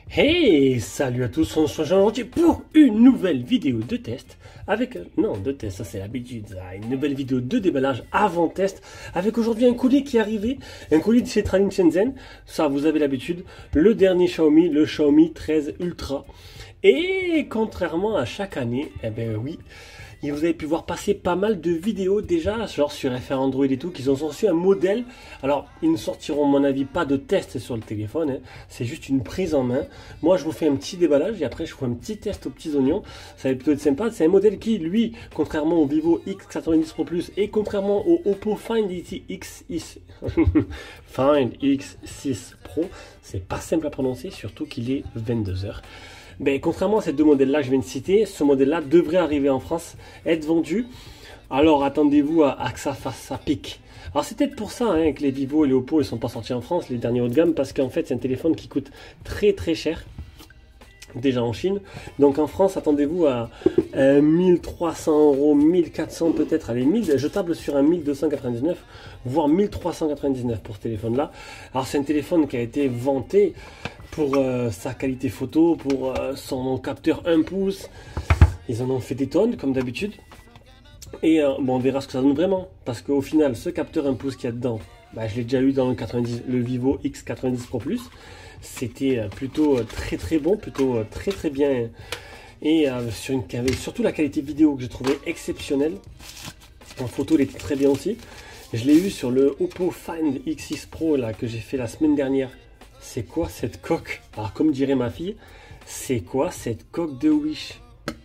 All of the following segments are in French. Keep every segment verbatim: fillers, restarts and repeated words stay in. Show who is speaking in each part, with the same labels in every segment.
Speaker 1: Hey, salut à tous, on se rejoint aujourd'hui pour une nouvelle vidéo de test avec, non de test, ça c'est l'habitude, ça, une nouvelle vidéo de déballage avant test avec aujourd'hui un colis qui est arrivé, un colis de chez Tralin Shenzhen, ça vous avez l'habitude, le dernier Xiaomi, le Xiaomi treize Ultra. Et contrairement à chaque année, eh ben oui, et vous avez pu voir passer pas mal de vidéos déjà, genre sur F R Android et tout, qu'ils ont sorti un modèle. Alors, ils ne sortiront, à mon avis, pas de test sur le téléphone, hein. C'est juste une prise en main. Moi, je vous fais un petit déballage et après, je vous fais un petit test aux petits oignons. Ça va plutôt être sympa. C'est un modèle qui, lui, contrairement au Vivo X quatre-vingt-dix Pro Plus et contrairement au Oppo Find X six, Find X six Pro, c'est pas simple à prononcer, surtout qu'il est vingt-deux heures. Ben, contrairement à ces deux modèles-là que je viens de citer, ce modèle-là devrait arriver en France, être vendu. Alors attendez-vous à, à que ça fasse ça pique. Alors c'est peut-être pour ça hein, que les Vivo et les Oppo ne sont pas sortis en France, les derniers haut de gamme, parce qu'en fait c'est un téléphone qui coûte très très cher, déjà en Chine. Donc en France, attendez-vous à euh, mille trois cents euros, mille quatre cents peut-être, allez, mille, je table sur un mille deux cent quatre-vingt-dix-neuf, voire mille trois cent quatre-vingt-dix-neuf pour ce téléphone-là. Alors c'est un téléphone qui a été vanté pour euh, sa qualité photo, pour euh, son capteur un pouce. Ils en ont fait des tonnes, comme d'habitude. Et euh, bon, on verra ce que ça donne vraiment. Parce qu'au final, ce capteur un pouce qu'il y a dedans, bah, je l'ai déjà eu dans le, quatre-vingt-dix, le Vivo X quatre-vingt-dix Pro Plus. C'était euh, plutôt euh, très très bon, plutôt euh, très très bien. Et euh, sur une, surtout la qualité vidéo que j'ai trouvé exceptionnelle. En photo, elle était très bien aussi. Je l'ai eu sur le Oppo Find X six Pro là, que j'ai fait la semaine dernière. C'est quoi cette coque? Alors comme dirait ma fille, c'est quoi cette coque de Wish?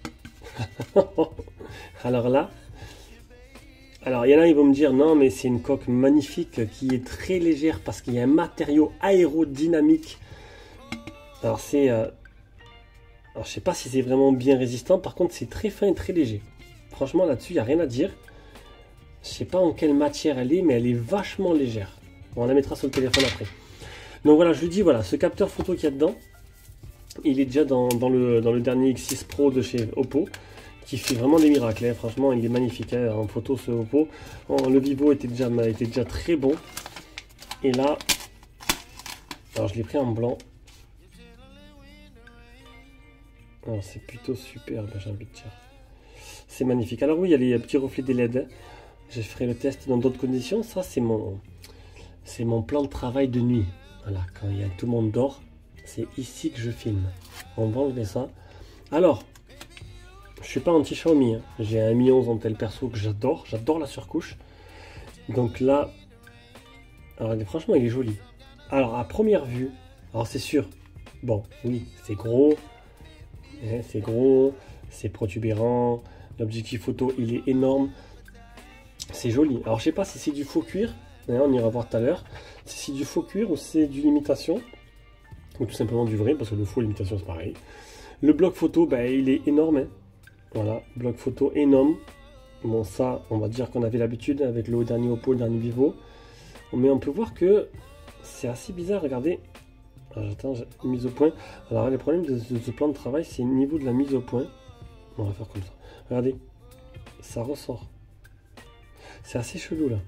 Speaker 1: Alors là, alors il y en a ils vont me dire non mais c'est une coque magnifique qui est très légère parce qu'il y a un matériau aérodynamique. Alors c'est, euh... alors je sais pas si c'est vraiment bien résistant, par contre c'est très fin et très léger. Franchement là-dessus il n'y a rien à dire. Je sais pas en quelle matière elle est mais elle est vachement légère. Bon, on la mettra sur le téléphone après. Donc voilà, je lui dis, voilà, ce capteur photo qu'il y a dedans, il est déjà dans, dans, le, dans le dernier X six Pro de chez Oppo, qui fait vraiment des miracles, hein. Franchement, il est magnifique hein, en photo ce Oppo. Oh, le Vivo était déjà, était déjà très bon. Et là, alors je l'ai pris en blanc. Oh, c'est plutôt superbe, j'ai envie de dire. C'est magnifique. Alors oui, il y a les petits reflets des L E D. Je ferai le test dans d'autres conditions. Ça, c'est mon, c'est mon plan de travail de nuit. Voilà, quand il y a, tout le monde dort, c'est ici que je filme. On va enlever ça. Alors, je suis pas anti Xiaomi. Hein. J'ai un Mi onze en tel perso que j'adore. J'adore la surcouche. Donc là, alors franchement, il est joli. Alors à première vue, alors c'est sûr. Bon, oui, c'est gros, hein, c'est gros, c'est protubérant. L'objectif photo, il est énorme. C'est joli. Alors je sais pas si c'est du faux cuir. On ira voir tout à l'heure si c'est du faux cuir ou c'est du imitation ou tout simplement du vrai parce que le faux l'imitation c'est pareil. Le bloc photo bah, il est énorme hein. Voilà, bloc photo énorme. Bon ça on va dire qu'on avait l'habitude avec le dernier Oppo, le dernier Vivo, mais on peut voir que c'est assez bizarre. Regardez, attends, mise au point. Alors le problème de, de ce plan de travail c'est au niveau de la mise au point. On va faire comme ça, regardez, ça ressort, c'est assez chelou là.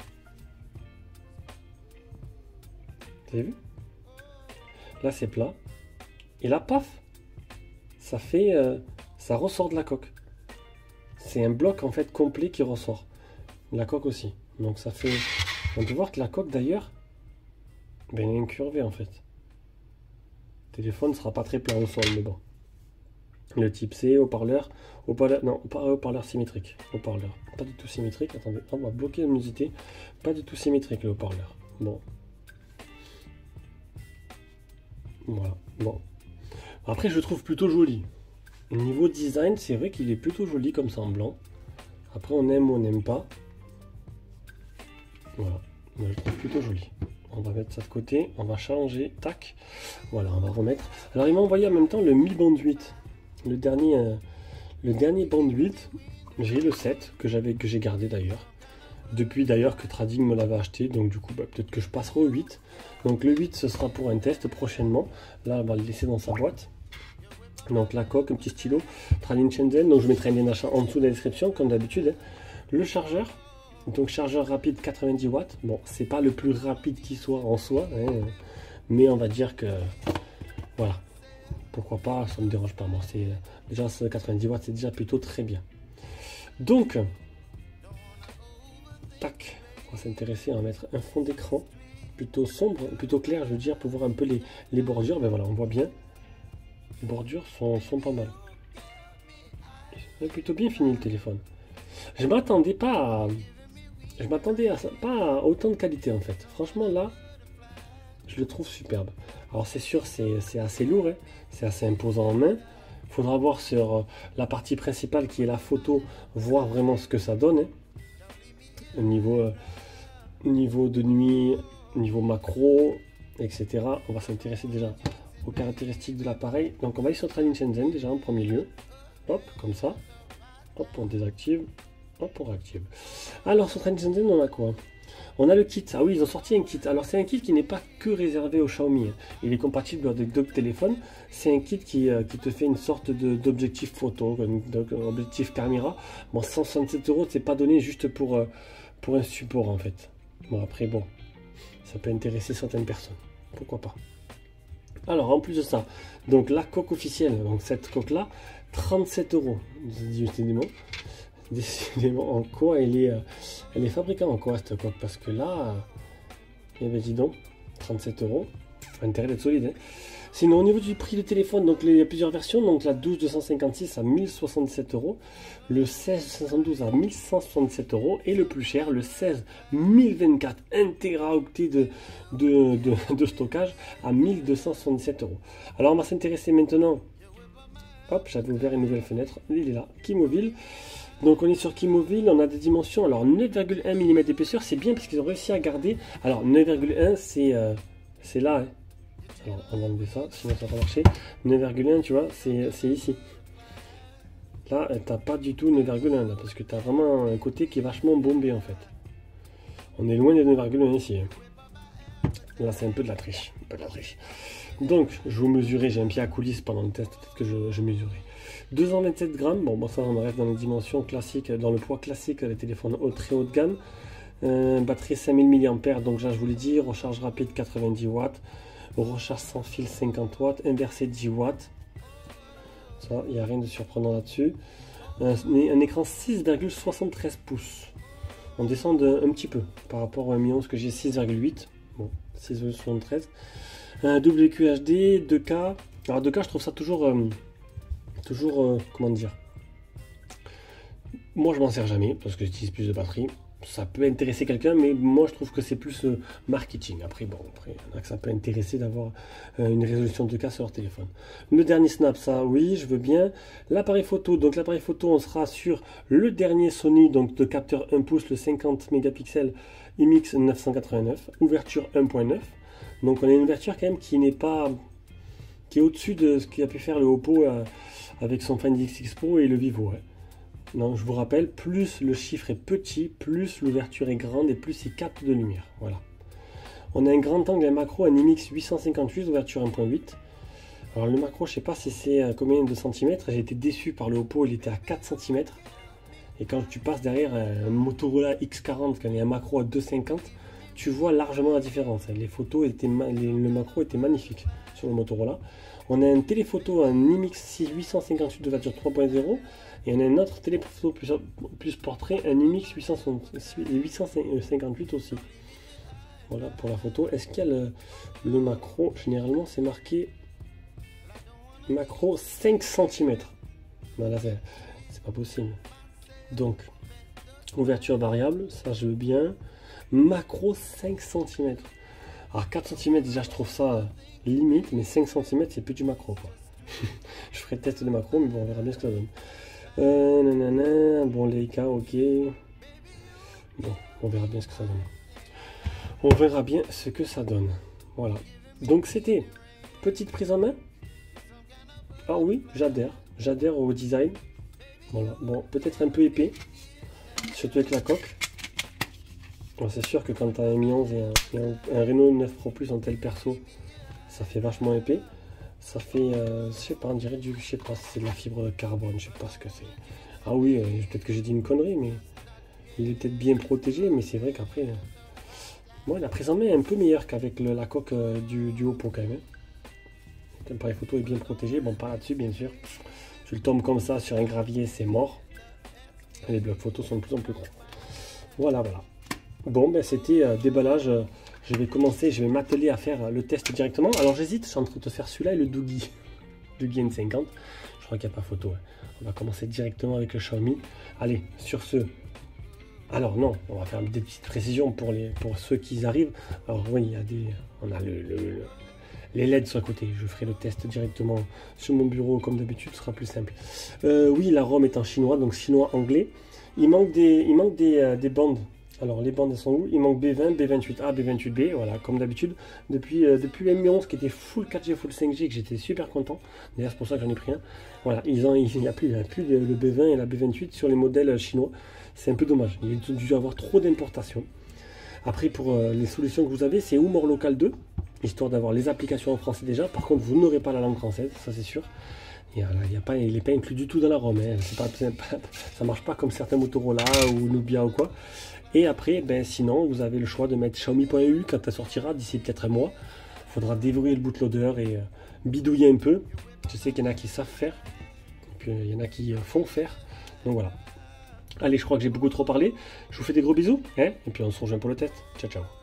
Speaker 1: Vous avez vu? Là c'est plat. Et là, paf, ça fait, euh, ça ressort de la coque. C'est un bloc en fait complet qui ressort. La coque aussi. Donc ça fait. On peut voir que la coque d'ailleurs, ben, elle est incurvée en fait. Le téléphone ne sera pas très plat au sol, mais bon. Le type C, haut-parleur, haut-parleur, non, pas haut-parleur symétrique. Haut-parleur, pas du tout symétrique. Attendez, on va bloquer la luminosité. Pas du tout symétrique le haut-parleur. Bon. Voilà, bon. Après, je le trouve plutôt joli. Au niveau design, c'est vrai qu'il est plutôt joli comme ça en blanc. Après, on aime ou on n'aime pas. Voilà, moi, je le trouve plutôt joli. On va mettre ça de côté, on va changer, tac. Voilà, on va remettre. Alors, il m'a envoyé en même temps le Mi Band huit. Le dernier, euh, le dernier Band huit, j'ai le sept que j'avais, que j'ai gardé d'ailleurs. Depuis d'ailleurs que Trading me l'avait acheté, donc du coup bah, peut-être que je passerai au huit. Donc le huit ce sera pour un test prochainement. Là on va le laisser dans sa boîte. Donc la coque, un petit stylo, Tralin Shenzhen, donc je mettrai un lien d'achat en dessous de la description comme d'habitude. Le chargeur, donc chargeur rapide quatre-vingt-dix watts. Bon c'est pas le plus rapide qui soit en soi, hein, mais on va dire que voilà. pourquoi pas, ça ne me dérange pas. Moi, c'est déjà quatre-vingt-dix watts, c'est déjà plutôt très bien. Donc, tac, on va s'intéresser à mettre un fond d'écran plutôt sombre, plutôt clair, je veux dire, pour voir un peu les, les bordures. Ben voilà, on voit bien. Les bordures sont, sont pas mal. C'est plutôt bien fini le téléphone. Je m'attendais pas à... Je m'attendais à ça, pas à autant de qualité en fait. Franchement là, je le trouve superbe. Alors c'est sûr, c'est assez lourd, hein. C'est assez imposant en main. Il faudra voir sur euh, la partie principale qui est la photo, voir vraiment ce que ça donne. Hein. Au niveau, euh, niveau de nuit, niveau macro, et cetera. On va s'intéresser déjà aux caractéristiques de l'appareil. Donc on va aller sur Trading Shenzhen déjà en premier lieu. Hop, comme ça. Hop, on désactive. Hop, on réactive. Alors sur Trading Shenzhen, on a quoi? On a le kit. Ah oui, ils ont sorti un kit. Alors c'est un kit qui n'est pas que réservé au Xiaomi. Il est compatible avec d'autres téléphones. C'est un kit qui, euh, qui te fait une sorte d'objectif photo, d'objectif caméra. Bon, cent soixante-sept euros, c'est pas donné juste pour, euh, pour un support en fait. Bon après, bon, ça peut intéresser certaines personnes. Pourquoi pas. Alors en plus de ça, donc la coque officielle, donc cette coque là, trente-sept euros. Décidément, décidément en quoi elle est, euh, elle est fabriquée en quoi cette coque? Parce que là, eh ben dis donc, trente-sept euros, intérêt d'être solide. Hein. Sinon au niveau du prix du téléphone, donc il y a plusieurs versions, donc la douze deux cent cinquante-six à mille soixante-sept euros, le seize cinq cent douze à mille cent soixante-sept euros et le plus cher, le seize mille vingt-quatre un téraoctets de, de, de, de stockage à mille deux cent soixante-sept euros. Alors on va s'intéresser maintenant, hop, j'avais ouvert une nouvelle fenêtre, il est là, Kimobile. Donc on est sur Kimobile, on a des dimensions, alors neuf virgule un millimètres d'épaisseur, c'est bien parce qu'ils ont réussi à garder, alors neuf virgule un c'est euh, c'est là, hein. Alors on va enlever ça, sinon ça va pas marcher. neuf virgule un tu vois, c'est ici. Là, t'as pas du tout neuf virgule un là, parce que tu as vraiment un côté qui est vachement bombé en fait. On est loin des neuf virgule un ici. Hein. Là c'est un peu de la triche, un peu de la triche. Donc je vous mesurer, j'ai un pied à coulisses pendant le test, peut-être que je, je mesurais. deux cent vingt-sept grammes, bon, bon ça on reste dans les dimensions classiques, dans le poids classique des téléphones haut, très haut de gamme. Euh, batterie cinq mille milliampères, donc là je vous l'ai dit, recharge rapide quatre-vingt-dix watts. Recharge sans fil cinquante watts, inversé dix watts. Ça, il n'y a rien de surprenant là-dessus. Un, un écran six virgule soixante-treize pouces. On descend de, un petit peu par rapport au Mi onze que j'ai six virgule huit. Bon, six virgule soixante-treize. Un W Q H D, deux K. Alors deux K, je trouve ça toujours... Euh, toujours, euh, comment dire. Moi, je m'en sers jamais parce que j'utilise plus de batterie. Ça peut intéresser quelqu'un, mais moi je trouve que c'est plus euh, marketing. Après, bon, après, il y en a que ça peut intéresser d'avoir euh, une résolution deux K sur leur téléphone. Le dernier snap, ça, oui, je veux bien. L'appareil photo, donc l'appareil photo, on sera sur le dernier Sony, donc de capteur un pouce, le cinquante mégapixels I M X neuf cent quatre-vingt-neuf, ouverture un point neuf. Donc on a une ouverture quand même qui n'est pas, qui est au-dessus de ce qu'a pu faire le Oppo euh, avec son Find X X Pro et le Vivo. Ouais. Donc je vous rappelle, plus le chiffre est petit, plus l'ouverture est grande et plus il capte de lumière. Voilà. On a un grand angle, un macro, un I M X huit cent cinquante-huit, ouverture un point huit. Alors le macro, je sais pas si c'est combien de centimètres. J'ai été déçu par le Oppo, il était à quatre centimètres. Et quand tu passes derrière un Motorola X quarante, quand il y a un macro à deux virgule cinquante, tu vois largement la différence. Les photos étaient, le macro était magnifique sur le Motorola. On a un téléphoto, un I M X huit cent cinquante-huit d'ouverture trois point zéro. Et on a un autre téléphoto plus, plus portrait, un I M X huit cent cinquante-huit aussi. Voilà pour la photo. Est-ce qu'il y a le, le macro? Généralement, c'est marqué macro cinq centimètres. Voilà, c'est pas possible. Donc, ouverture variable, ça je veux bien. Macro cinq centimètres. Alors quatre centimètres, déjà je trouve ça limite, mais cinq centimètres, c'est plus du macro, quoi. Je ferai le test de macro, mais bon, on verra bien ce que ça donne. Euh, nanana, bon, Leica, ok. Bon, on verra bien ce que ça donne. On verra bien ce que ça donne. Voilà. Donc c'était petite prise en main. Ah oui, j'adhère. J'adhère au design. Voilà. Bon, peut-être un peu épais. Surtout avec la coque. Bon, c'est sûr que quand tu as un Mi onze et un, et un, un Reno neuf Pro Plus en tel perso, ça fait vachement épais. Ça fait, euh, je sais pas, on dirait du, je sais pas, c'est de la fibre de carbone, je sais pas ce que c'est. Ah oui, euh, peut-être que j'ai dit une connerie, mais il est peut-être bien protégé, mais c'est vrai qu'après, euh, bon, la prise en main est un peu meilleure qu'avec la coque euh, du, du Oppo quand même. l'appareil photo est bien protégé. Bon, pas là-dessus, bien sûr. Tu le tombes comme ça sur un gravier, c'est mort. Et les blocs photos sont de plus en plus gros. Voilà, voilà. Bon, ben c'était euh, déballage. Je vais commencer, je vais m'atteler à faire le test directement. Alors j'hésite, je suis en train de faire celui-là et le Doogie. Doogie N cinquante. Je crois qu'il n'y a pas photo. Ouais. On va commencer directement avec le Xiaomi. Allez, sur ce. Alors non, on va faire des petites précisions pour, les, pour ceux qui arrivent. Alors oui, il y a des. On a le, le, le, les L E D sur le côté. Je ferai le test directement sur mon bureau comme d'habitude, ce sera plus simple. Euh, oui, la ROM est en chinois, donc chinois-anglais. Il manque des, il manque des, euh, des bandes. Alors les bandes elles sont où? Il manque B vingt, B vingt-huit A, B vingt-huit B, voilà, comme d'habitude. Depuis, euh, depuis le M onze qui était full quatre G, full cinq G, que j'étais super content. D'ailleurs c'est pour ça que j'en ai pris un. Voilà, ils ont, il n'y a plus, il y a plus le B vingt et la B vingt-huit sur les modèles chinois. C'est un peu dommage, il y a dû avoir trop d'importations. Après pour euh, les solutions que vous avez, c'est Humor Local deux, histoire d'avoir les applications en français déjà. Par contre vous n'aurez pas la langue française, ça c'est sûr. Et voilà, il y a pas, il n'est pas inclus du tout dans la ROM, hein. Pas, pas, ça marche pas comme certains Motorola ou Nubia ou quoi. Et après, ben, sinon, vous avez le choix de mettre Xiaomi point E U quand elle sortira d'ici peut-être un mois. Il faudra déverrouiller le bootloader et euh, bidouiller un peu. Je sais qu'il y en a qui savent faire, et puis il y en a qui euh, font faire. Donc voilà. Allez, je crois que j'ai beaucoup trop parlé. Je vous fais des gros bisous, hein, et puis on se rejoint pour le test. Ciao, ciao.